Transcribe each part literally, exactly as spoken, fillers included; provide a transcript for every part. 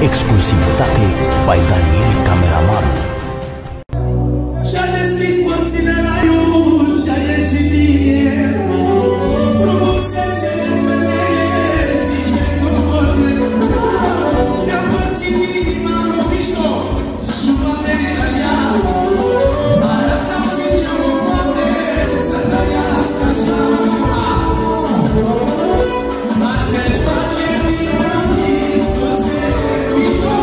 Exclusivitate by Daniel Cameramanul. Și-a deschis porțile raiul și-a ieșit din el. Frumusețe de femeie, zice cu vorbe. Mi-a părțit inima în obișo și mănea ea. Arătați ce o poate să trăiască așa. Marcă-și face vina Iisuse Hristos.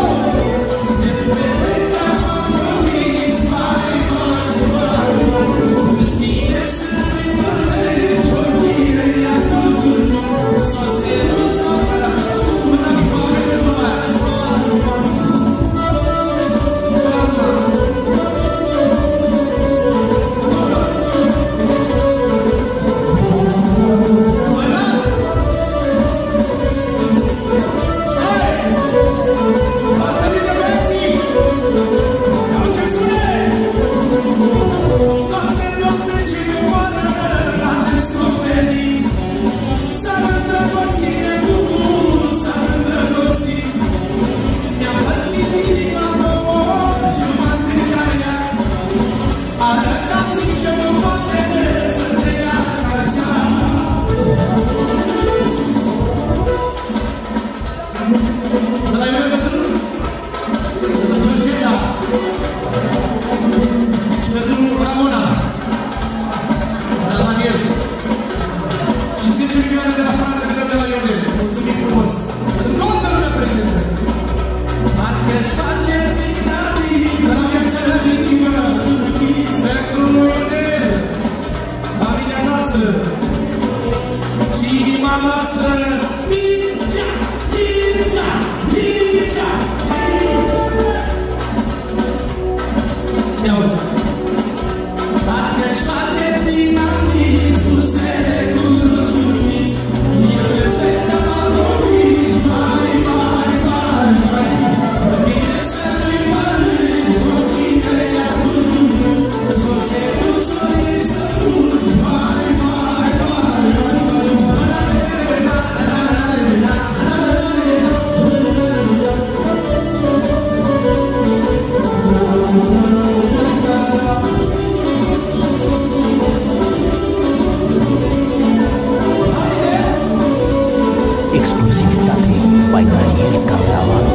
Exclusivitate by Daniel Cameramanul.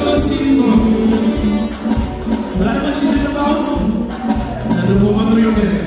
Dar după mă nu iubire.